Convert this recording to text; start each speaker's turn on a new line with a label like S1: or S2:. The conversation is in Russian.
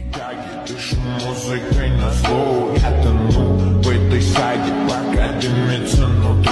S1: тяги, дышу музыкой на зло. Я тону в этой саге, пока дымится внутри.